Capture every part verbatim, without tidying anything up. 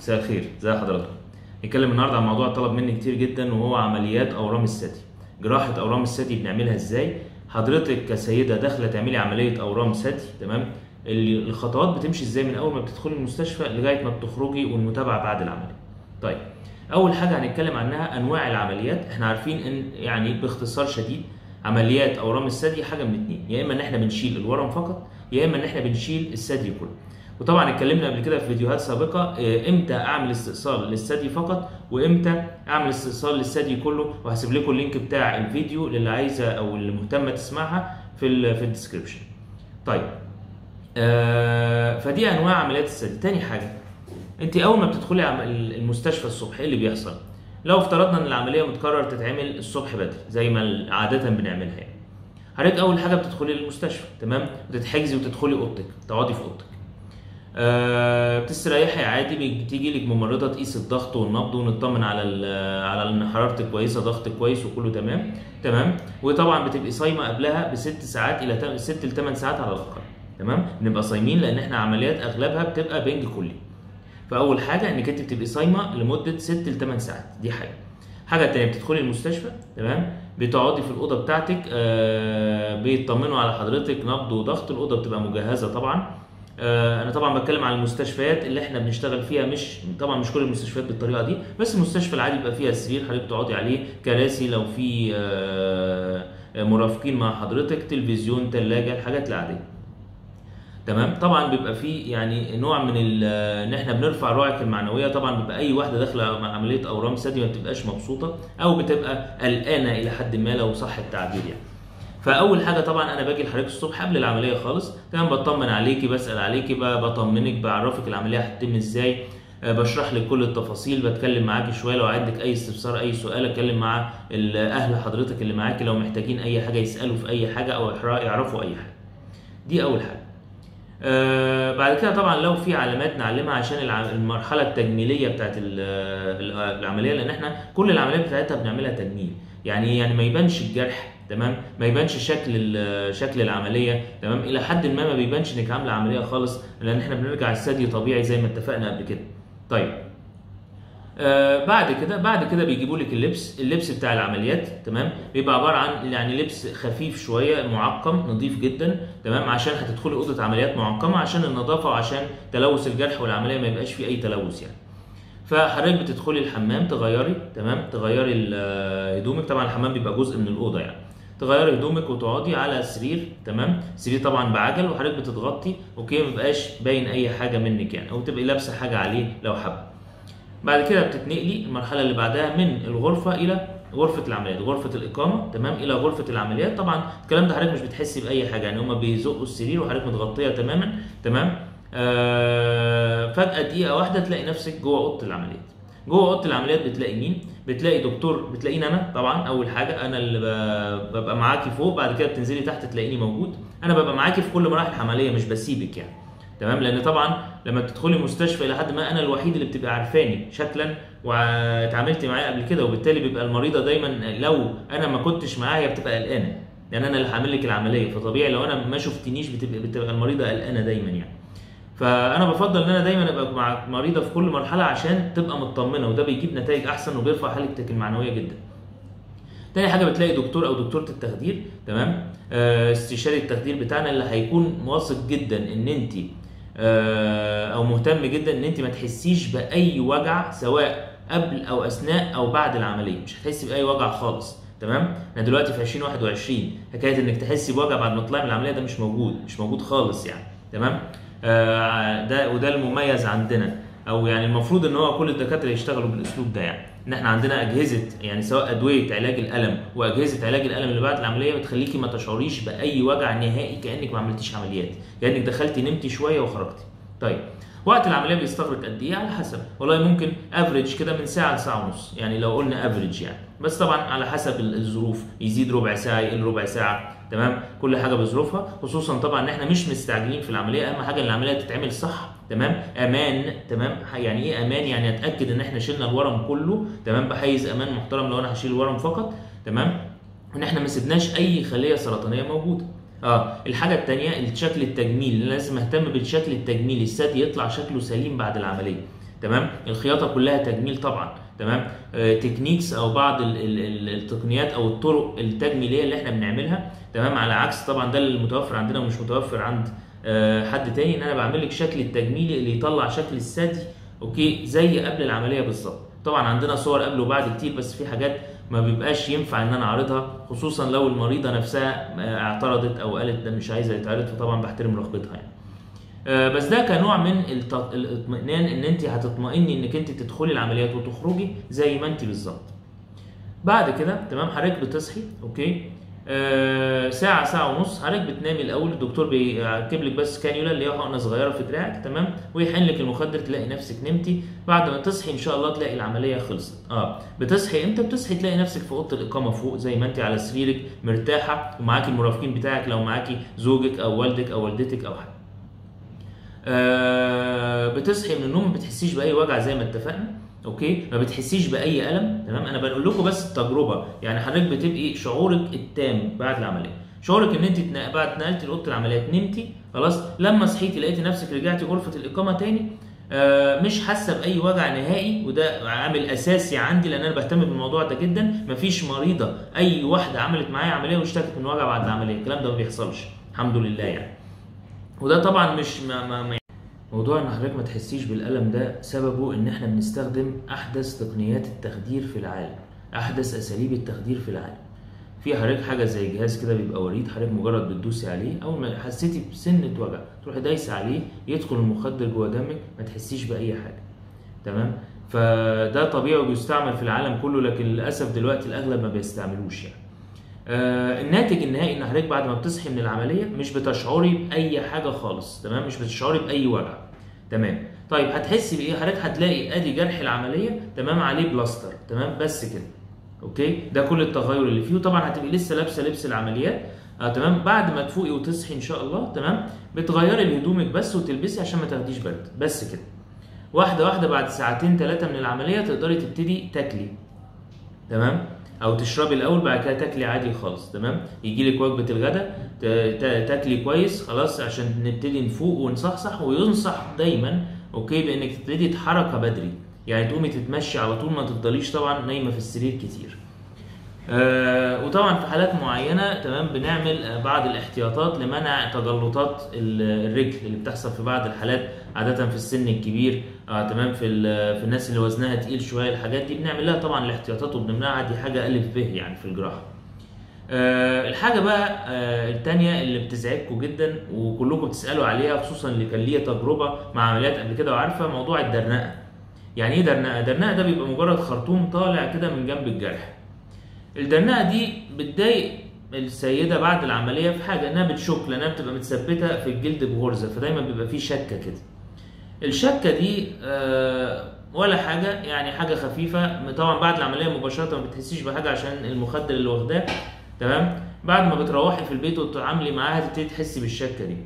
مساء الخير، ازي حضراتكم؟ نتكلم النهارده عن موضوع طلب مني كتير جدا وهو عمليات اورام الثدي. جراحه اورام الثدي بنعملها ازاي؟ حضرتك كسيده داخله تعملي عمليه اورام ثدي، تمام؟ اللي الخطوات بتمشي ازاي من اول ما بتدخلي المستشفى لغايه ما بتخرجي والمتابعه بعد العمليه. طيب، اول حاجه هنتكلم عنها انواع العمليات. احنا عارفين ان يعني باختصار شديد عمليات اورام الثدي حاجه من اتنين، يا اما ان احنا بنشيل الورم فقط، يا اما ان احنا بنشيل الثدي كله. وطبعا اتكلمنا قبل كده في فيديوهات سابقه امتى اعمل استئصال للثدي فقط وامتى اعمل استئصال للثدي كله، وهسيب لكم اللينك بتاع الفيديو للي عايزه او اللي مهتمه تسمعها في ال في الديسكربشن. طيب، آه فدي انواع عمليات الثدي. تاني حاجه، انت اول ما بتدخلي المستشفى الصبح ايه اللي بيحصل؟ لو افترضنا ان العمليه متكرر تتعمل الصبح بدري زي ما عاده بنعملها يعني. حضرتك اول حاجه بتدخلي للمستشفى، تمام؟ بتتحجزي وتدخلي اوضتك، تقعدي في اوضتك. أه بتستريحي عادي، بتيجي لك ممرضه تقيس الضغط والنبض ونطمن على على ان حرارتك كويسه، ضغطك كويس وكله تمام تمام. وطبعا بتبقي صايمه قبلها بست ساعات الى ست لثمان ساعات على الاقل، تمام؟ بنبقى صايمين لان احنا عمليات اغلبها بتبقى بنج كلي. فاول حاجه انك انت بتبقي صايمه لمده ست لثمان ساعات، دي حاجه. حاجه تانيه، بتدخلي المستشفى، تمام؟ بتقعدي في الاوضه بتاعتك، أه بيطمنوا على حضرتك نبض وضغط. الاوضه بتبقى مجهزه طبعا. انا طبعا بتكلم عن المستشفيات اللي احنا بنشتغل فيها، مش طبعا مش كل المستشفيات بالطريقه دي، بس المستشفى العادي بيبقى فيها سرير حضرتك تقعدي عليه، كراسي لو في مرافقين مع حضرتك، تلفزيون، ثلاجه، الحاجات العاديه. تمام؟ طبعا بيبقى في يعني نوع من ان احنا بنرفع روعك المعنويه. طبعا بيبقى اي واحده داخله عمليه اورام ثدي ما بتبقاش مبسوطه او بتبقى قلقانه الى حد ما لو صح التعبير يعني. فاول حاجه طبعا انا باجي لحضرتك الصبح قبل العمليه خالص، تمام؟ بطمن عليكي، بسال عليكي، بطمنك، بعرفك العمليه هتتم ازاي، بشرح لك كل التفاصيل، بتكلم معاكي شويه لو عندك اي استفسار اي سؤال، اتكلم مع اهل حضرتك اللي معاكي لو محتاجين اي حاجه يسالوا في اي حاجه او يعرفوا اي حاجه. دي اول حاجه. آه بعد كده طبعا لو في علامات نعلمها عشان المرحله التجميليه بتاعت العمليه، لان احنا كل العمليات بتاعتها بنعملها تجميل، يعني يعني ما يبانش الجرح، تمام؟ ما يبانش شكل شكل العمليه، تمام؟ الى حد ما ما بيبانش انك عامله عمليه خالص، لان احنا بنرجع الثدي طبيعي زي ما اتفقنا قبل كده. طيب، آه بعد كده بعد كده بيجيبوا لك اللبس اللبس بتاع العمليات، تمام؟ بيبقى عباره عن يعني لبس خفيف شويه، معقم، نظيف جدا، تمام؟ عشان هتدخلي اوضه عمليات معقمه عشان النظافه وعشان تلوث الجرح والعمليه ما يبقاش فيه اي تلوث يعني. فحضرتك بتدخلي الحمام تغيري، تمام؟ تغيري هدومك، طبعا الحمام بيبقى جزء من الاوضه يعني. تغيري هدومك وتقعدي على السرير، تمام؟ سرير طبعا بعجل، وحضرتك بتضغطي، اوكي؟ ما يبقاش باين اي حاجه منك يعني، او تبقي لابسه حاجه عليه لو حابه. بعد كده بتتنقلي المرحله اللي بعدها من الغرفه الى غرفه العمليات، غرفه الاقامه، تمام؟ الى غرفه العمليات. طبعا الكلام ده حضرتك مش بتحسي باي حاجه يعني، هما بيزقوا السرير وحضرتك متغطيه تماما، تمام؟ آه فجاه دقيقه واحده تلاقي نفسك جوه اوضه العمليات. جوه اوضه العمليات بتلاقي مين؟ بتلاقي دكتور، بتلاقيني انا طبعا. اول حاجه انا اللي ببقى معاكي فوق، بعد كده بتنزلي تحت تلاقيني موجود. انا ببقى معاكي في كل مراحل العمليه، مش بسيبك يعني، تمام؟ لان طبعا لما بتدخلي مستشفى الى حد ما انا الوحيد اللي بتبقى عارفاني شكلا واتعاملت معاه قبل كده، وبالتالي بيبقى المريضه دايما لو انا ما كنتش معاها هي بتبقى قلقانه، لان انا اللي هعمل لك العمليه، فطبيعي لو انا ما شفتنيش بتبقى بتبقى المريضه قلقانه دايما يعني. فانا بفضل ان انا دايما ابقى مع مريضه في كل مرحله عشان تبقى مطمنه، وده بيجيب نتائج احسن وبيرفع حالتك المعنويه جدا. تاني حاجه بتلاقي دكتور او دكتوره التخدير، تمام؟ آه استشاري التخدير بتاعنا اللي هيكون واثق جدا ان انت آه او مهتم جدا ان انت ما تحسيش باي وجع سواء قبل او اثناء او بعد العمليه، مش هتحسي باي وجع خالص، تمام؟ احنا دلوقتي في ألفين وواحد وعشرين، حكايه انك تحسي بوجع بعد ما تطلعي من العمليه ده مش موجود، مش موجود خالص يعني، تمام؟ آه ده وده المميز عندنا، او يعني المفروض ان هو كل الدكاتره يشتغلوا بالاسلوب ده يعني، ان احنا عندنا اجهزه يعني سواء ادويه علاج الالم واجهزه علاج الالم اللي بعد العمليه بتخليكي ما تشعريش باي وجع نهائي، كانك ما عملتيش عمليات، كانك دخلتي نمتي شويه وخرجتي. طيب، وقت العمليه بيستغرق قد ايه؟ على حسب، والله ممكن افريج كده من ساعه لساعه ونص يعني، لو قلنا افريج يعني، بس طبعا على حسب الظروف، يزيد ربع ساعه يقل ربع ساعه، تمام؟ كل حاجه بظروفها، خصوصا طبعا ان احنا مش مستعجلين في العمليه، اهم حاجه ان العمليه تتعمل صح، تمام؟ امان، تمام؟ يعني ايه امان؟ يعني اتاكد ان احنا شلنا الورم كله، تمام؟ بحيز امان محترم لو انا هشيل الورم فقط، تمام؟ ان احنا ما سيبناش اي خليه سرطانيه موجوده. اه الحاجه الثانيه الشكل التجميلي، لازم اهتم بالشكل التجميلي، الثدي يطلع شكله سليم بعد العمليه، تمام. الخياطه كلها تجميل طبعا، تمام. آه تكنيكس او بعض ال ال التقنيات او الطرق التجميليه اللي احنا بنعملها، تمام. على عكس طبعا ده اللي متوفر عندنا ومش متوفر عند آه حد تاني، ان انا بعمل لك شكل التجميلي اللي يطلع شكل الثدي اوكي زي قبل العمليه بالظبط. طبعا عندنا صور قبل وبعد كتير، بس في حاجات ما بيبقاش ينفع ان انا اعرضها، خصوصا لو المريضه نفسها اعترضت او قالت ده مش عايزه يتعرض، فطبعا بحترم رغبتها يعني. آه بس ده كنوع من الاطمئنان، ان انت هتطمئني انك انت تدخلي العمليات وتخرجي زي ما انت بالظبط. بعد كده تمام حضرتك بتصحي اوكي آه ساعة ساعة ونص، حضرتك بتنامي الأول، الدكتور بيركب لك بس كانيولا اللي هي حقنة صغيرة في دراعك، تمام، ويحقن لك المخدر، تلاقي نفسك نمتي. بعد ما تصحي إن شاء الله تلاقي العملية خلصت. اه بتصحي إمتى؟ بتصحي تلاقي نفسك في أوضة الإقامة فوق زي ما أنت على سريرك مرتاحة، ومعاكي المرافقين بتاعك لو معاكي زوجك أو والدك أو والدتك أو حد. آه بتصحي من النوم ما بتحسيش بأي وجع زي ما اتفقنا. اوكي ما بتحسيش باي الم، تمام. انا بقول لكم بس التجربه، يعني حضرتك بتبقي شعورك التام بعد العمليه، شعورك ان انت بعد اتنقلتي لاوضه العمليات نمتي خلاص، لما صحيتي لقيتي نفسك رجعتي غرفه الاقامه تاني، آه مش حاسه باي وجع نهائي، وده عامل اساسي عندي لان انا بهتم بالموضوع ده جدا. مفيش مريضه اي واحده عملت معايا عمليه واشتكت من وجع بعد العمليه، الكلام ده ما بيحصلش الحمد لله يعني. وده طبعا مش ما ما موضوع ان حضرتك ما تحسيش بالالم ده سببه ان احنا بنستخدم احدث تقنيات التخدير في العالم، احدث اساليب التخدير في العالم. في حضرتك حاجه زي جهاز كده بيبقى وريد، حضرتك مجرد بتدوسي عليه اول ما حسيتي بسنه وجع تروحي دايسه عليه، يدخل المخدر جوه دمك ما تحسيش باي حاجه، تمام. فده طبيعي وبيستعمل في العالم كله، لكن للاسف دلوقتي الاغلب ما بيستعملوش يعني. آه الناتج النهائي ان حضرتك بعد ما بتصحي من العمليه مش بتشعري باي حاجه خالص، تمام، مش بتشعري باي وجع، تمام. طيب هتحسي بايه؟ حضرتك هتلاقي ادي جرح العمليه، تمام، عليه بلاستر، تمام، بس كده اوكي. ده كل التغير اللي فيه، وطبعا هتبقي لسه لابسه لبس العمليات، آه تمام. بعد ما تفوقي وتصحي ان شاء الله، تمام، بتغيري هدومك بس وتلبسي عشان ما تاخديش برد، بس كده. واحده واحده بعد ساعتين ثلاثه من العمليه تقدري تبتدي تاكلي، تمام، او تشربي الاول بعد كده تاكلي عادي خالص، تمام. يجي لك وجبه الغداء تاكلي كويس خلاص عشان نبتدي نفوق ونصحصح. وينصح دايما اوكي بانك تبتدي تتحركي بدري، يعني تقومي تتمشي على طول، ما تفضليش طبعا نايمه في السرير كتير. آه وطبعا في حالات معينه، تمام، بنعمل بعض الاحتياطات لمنع تجلطات الرجل اللي بتحصل في بعض الحالات، عاده في السن الكبير، آه تمام، في في الناس اللي وزنها تقيل شويه، الحاجات دي بنعمل لها طبعا الاحتياطات وبنمنعها، دي حاجه الف ب يعني في الجراحه. آه الحاجه بقى آه الثانيه اللي بتزعجكم جدا وكلكم بتسالوا عليها، خصوصا اللي كان ليا تجربه مع عمليات قبل كده وعارفه، موضوع الدرنقه. يعني ايه درنقه؟ درنقه ده بيبقى مجرد خرطوم طالع كده من جنب الجرح. الدرنقه دي بتضايق السيده بعد العمليه في حاجه، انها بتشك لانها بتبقى متثبته في الجلد بغرزه، فدايما بيبقى فيه شكه كده. الشكه دي آه ولا حاجه، يعني حاجه خفيفه، طبعا بعد العمليه مباشره ما بتحسيش بحاجه عشان المخدر اللي واخداه، تمام. بعد ما بتروحي في البيت وتتعاملي معاها تبتدي تحسي بالشكه دي.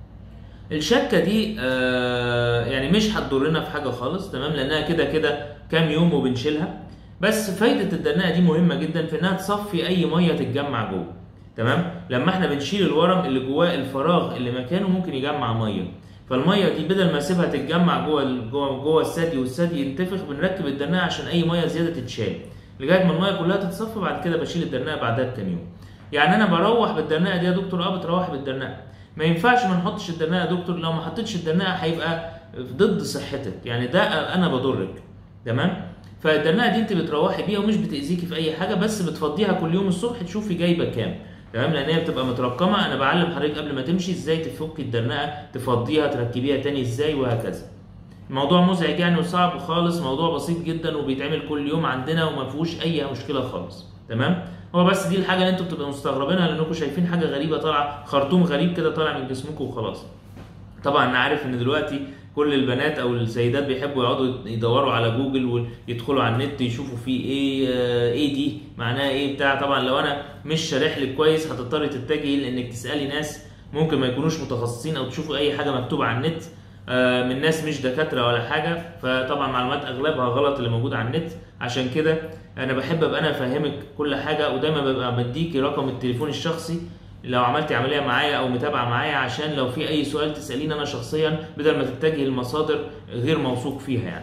الشكه دي آه يعني مش هتضرنا في حاجه خالص، تمام، لانها كده كده كام يوم وبنشيلها. بس فايده الدرنقه دي مهمه جدا في انها تصفي اي ميه تتجمع جوه، تمام. لما احنا بنشيل الورم اللي جواه الفراغ اللي مكانه ممكن يجمع ميه، فالميه دي بدل ما اسيبها تتجمع جوه جوه جوه الثدي والثدي ينتفخ، بنركب الدرنقه عشان اي ميه زياده تتشال لغايه ما الميه كلها تتصفى. بعد كده بشيل الدرنقه بعدها بكام يوم. يعني انا بروح بالدرنقه دي يا دكتور؟ اه بتروح بالدرنقه. ما ينفعش ما نحطش الدرنقه يا دكتور، لو ما حطيتش الدرنقه هيبقى ضد صحتك، يعني ده انا بضرك، تمام. فالدرنقه دي انت بتروحي بيها ومش بتاذيكي في اي حاجه، بس بتفضيها كل يوم الصبح تشوفي جايبه كام، تمام، لان هي بتبقى مترقمه. انا بعلم حضرتك قبل ما تمشي ازاي تفكي الدرنقه، تفضيها، تركبيها تاني ازاي، وهكذا. الموضوع مزعج يعني وصعب خالص، موضوع بسيط جدا وبيتعمل كل يوم عندنا وما فيهوش اي مشكله خالص، تمام. هو بس دي الحاجه اللي انتوا بتبقوا مستغربينها لانكم شايفين حاجه غريبه طالعه، خرطوم غريب كده طالع من جسمكم وخلاص. طبعا انا عارف ان دلوقتي كل البنات او السيدات بيحبوا يقعدوا يدوروا على جوجل ويدخلوا على النت يشوفوا فيه ايه، ايه دي معناها ايه بتاع. طبعا لو انا مش شارح لك كويس هتضطري تتجهي لانك تسالي ناس ممكن ما يكونوش متخصصين، او تشوفوا اي حاجه مكتوبه على النت من ناس مش دكاتره ولا حاجه، فطبعا معلومات اغلبها غلط اللي موجوده على النت. عشان كده انا بحب ابقى انا افهمك كل حاجه، ودايما ببقى مديكي رقم التليفون الشخصي لو عملتي عمليه معايا او متابعه معايا، عشان لو في اي سؤال تساليني انا شخصيا بدل ما تتجهي لمصادر غير موثوق فيها يعني.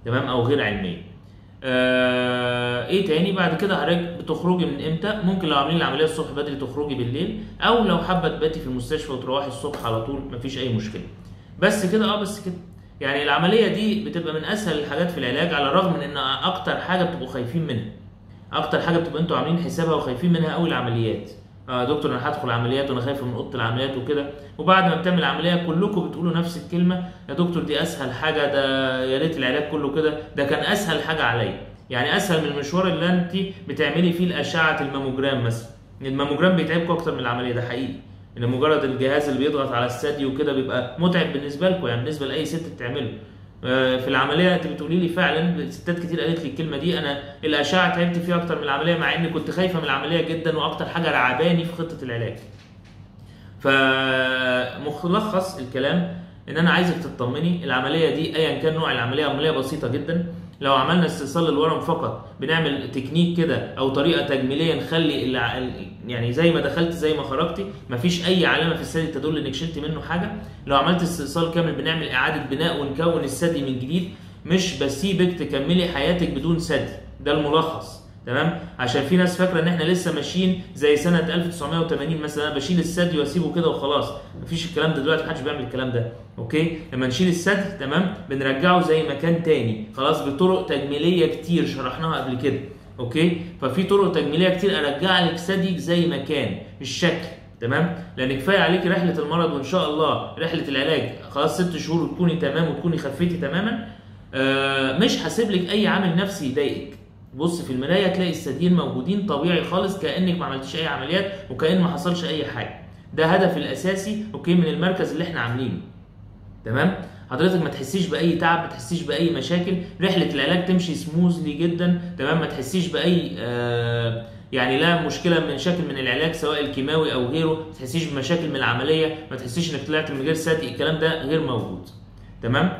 تمام، او غير علميه. آه ايه تاني بعد كده؟ حضرتك بتخرجي من امتى؟ ممكن لو عاملين العمليه الصبح بدري تخرجي بالليل، او لو حابه تباتي في المستشفى وتروحي الصبح على طول مفيش اي مشكله. بس كده، اه بس كده. يعني العمليه دي بتبقى من اسهل الحاجات في العلاج، على الرغم من ان اكتر حاجه بتبقوا خايفين منها. اكتر حاجه بتبقى انتوا عاملين حسابها وخايفين منها قوي العمليات. اه دكتور انا هدخل عمليات وانا خايف من اوضه العمليات وكده، وبعد ما بتعمل عمليه كلكم بتقولوا نفس الكلمه: يا دكتور دي اسهل حاجه، ده يا ريت العلاج كله كده، ده كان اسهل حاجه عليا. يعني اسهل من المشوار اللي انت بتعملي فيه الاشعه الماموجرام مثلا. الماموجرام بيتعبكم اكتر من العمليه، ده حقيقي. ان مجرد الجهاز اللي بيضغط على الثدي وكده بيبقى متعب بالنسبه لكم، يعني بالنسبه لاي ست بتعمله. في العمليه انت بتقولي لي فعلا، ستات كتير قالت لي الكلمه دي: انا الاشعه تعبت فيها اكتر من العمليه، مع اني كنت خايفه من العمليه جدا واكتر حاجه رعباني في خطه العلاج. فملخص الكلام ان انا عايزك تطمني، العمليه دي ايا كان نوع العمليه، عمليه بسيطه جدا. لو عملنا استئصال للورم فقط، بنعمل تكنيك كده او طريقه تجميليه نخلي الع... يعني زي ما دخلت زي ما خرجتي، مفيش اي علامه في الثدي تدل انك شلت منه حاجه. لو عملت استئصال كامل بنعمل اعاده بناء ونكون الثدي من جديد، مش بسيبك تكملي حياتك بدون ثدي. ده الملخص، تمام؟ عشان في ناس فاكره ان احنا لسه ماشيين زي سنه ألف وتسعمائة وثمانين مثلا، انا بشيل الثدي واسيبه كده وخلاص. مفيش الكلام ده دلوقتي، محدش بيعمل الكلام ده. اوكي؟ لما نشيل الثدي تمام بنرجعه زي ما كان تاني، خلاص، بطرق تجميليه كتير شرحناها قبل كده. اوكي؟ ففي طرق تجميليه كتير ارجع لك ثديك زي ما كان الشكل، تمام؟ لان كفايه عليكي رحله المرض، وان شاء الله رحله العلاج خلاص ست شهور وتكوني تمام وتكوني خفيتي تماما. آه مش هسيب لك اي عامل نفسي يضايقك. بص في المرايه تلاقي الثديين موجودين طبيعي خالص، كانك ما عملتيش اي عمليات وكأن ما حصلش اي حاجه. ده هدف الاساسي اوكي من المركز اللي احنا عاملينه، تمام؟ حضرتك ما تحسيش باي تعب، ما تحسيش باي مشاكل، رحله العلاج تمشي سموزلي جدا، تمام؟ ما تحسيش باي آه يعني لا مشكله من مشاكل من العلاج سواء الكيماوي او غيره، ما تحسيش بمشاكل من العمليه، ما تحسيش انك طلعت من غير ثدي، الكلام ده غير موجود، تمام؟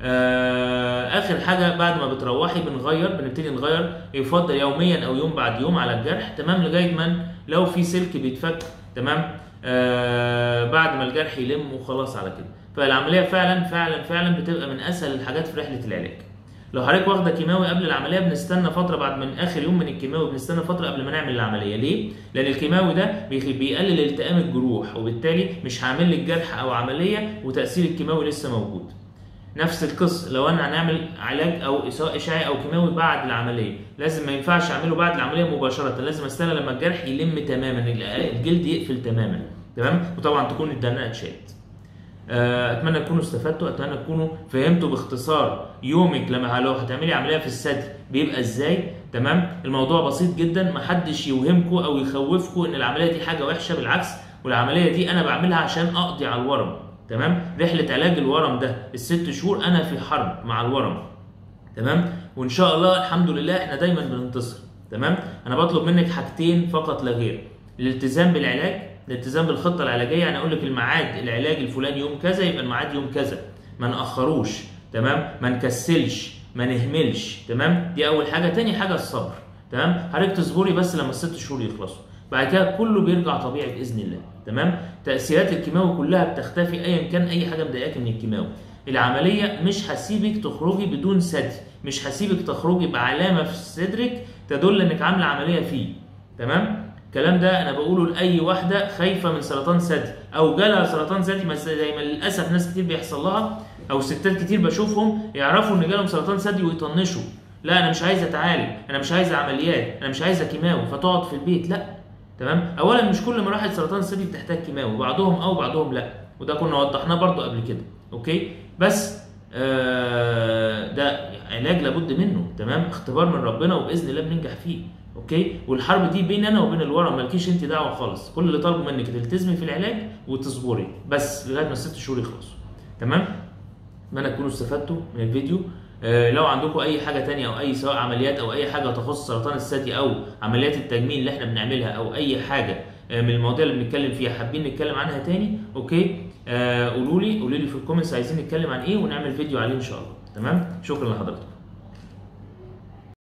آه اخر حاجه بعد ما بتروحي بنغير، بنبتدي نغير، يفضل يوميا او يوم بعد يوم على الجرح، تمام؟ لغايه ما لو في سلك بيتفك، تمام؟ آه بعد ما الجرح يلم وخلاص على كده. فالعمليه فعلا فعلا فعلا بتبقى من اسهل الحاجات في رحله العلاج. لو حضرتك واخده كيماوي قبل العمليه بنستنى فتره، بعد من اخر يوم من الكيماوي بنستنى فتره قبل ما نعمل العمليه. ليه؟ لان الكيماوي ده بيقلل التئام الجروح، وبالتالي مش هعمل لك جرح او عمليه وتاثير الكيماوي لسه موجود. نفس القصه لو انا هنعمل علاج او سواء اشعاعي او كيماوي بعد العمليه، لازم ما ينفعش اعمله بعد العمليه مباشره، لازم استنى لما الجرح يلم تماما، الجلد يقفل تماما، تمام؟ وطبعا تكون الدهنه اتشالت. اتمنى تكونوا استفدتوا، اتمنى تكونوا فهمتوا باختصار يومك لما لو هتعملي عمليه في الثدي بيبقى ازاي، تمام؟ الموضوع بسيط جدا، ما حدش يوهمكم او يخوفكم ان العمليه دي حاجه وحشه، بالعكس، والعمليه دي انا بعملها عشان اقضي على الورم، تمام؟ رحله علاج الورم ده الست شهور انا في حرب مع الورم، تمام؟ وان شاء الله الحمد لله احنا دايما بننتصر، تمام؟ انا بطلب منك حاجتين فقط لا غير: الالتزام بالعلاج، الالتزام بالخطه العلاجيه. يعني اقول لك الميعاد العلاج الفلاني يوم كذا، يبقى الميعاد يوم كذا، ما ناخروش، تمام؟ ما نكسلش، ما نهملش، تمام؟ دي اول حاجه. تاني حاجه الصبر، تمام؟ حضرتك تصبري بس لما الست شهور يخلصوا، بعد كده كله بيرجع طبيعي باذن الله، تمام؟ تاثيرات الكيماوي كلها بتختفي ايا كان اي حاجه مضايقاك من الكيماوي. العمليه مش هسيبك تخرجي بدون ثدي، مش هسيبك تخرجي بعلامه في صدرك تدل انك عامله عمليه فيه، تمام؟ الكلام ده انا بقوله لاي واحده خايفه من سرطان ثدي او جالها سرطان ثدي، زي ما للاسف ناس كتير بيحصل لها، او ستات كتير بشوفهم يعرفوا ان جالهم سرطان ثدي ويطنشوا: لا انا مش عايزه اتعالج، انا مش عايزه عمليات، انا مش عايزه كيماوي، فتقعد في البيت. لا، تمام؟ اولا مش كل مراحل سرطان الثدي بتحتاج كيماوي، بعضهم او بعضهم لا، وده كنا وضحناه برضو قبل كده، اوكي؟ بس آه ده علاج لابد منه، تمام؟ اختبار من ربنا وباذن الله بننجح فيه، اوكي؟ والحرب دي بين انا وبين الورم، مالكيش انت دعوه خالص، كل اللي طالبه منك تلتزمي في العلاج وتصبري بس لغايه ما الست شهور يخلصوا، تمام؟ اتمنى تكونوا استفدتوا من الفيديو. آه لو عندكم اي حاجه ثانيه او اي سواء عمليات او اي حاجه تخص سرطان الثدي او عمليات التجميل اللي احنا بنعملها او اي حاجه آه من المواضيع اللي بنتكلم فيها حابين نتكلم عنها تاني، اوكي؟ آه قولوا لي قولوا لي في الكومنتس عايزين نتكلم عن ايه ونعمل فيديو عليه ان شاء الله، تمام؟ شكرا لحضرتك.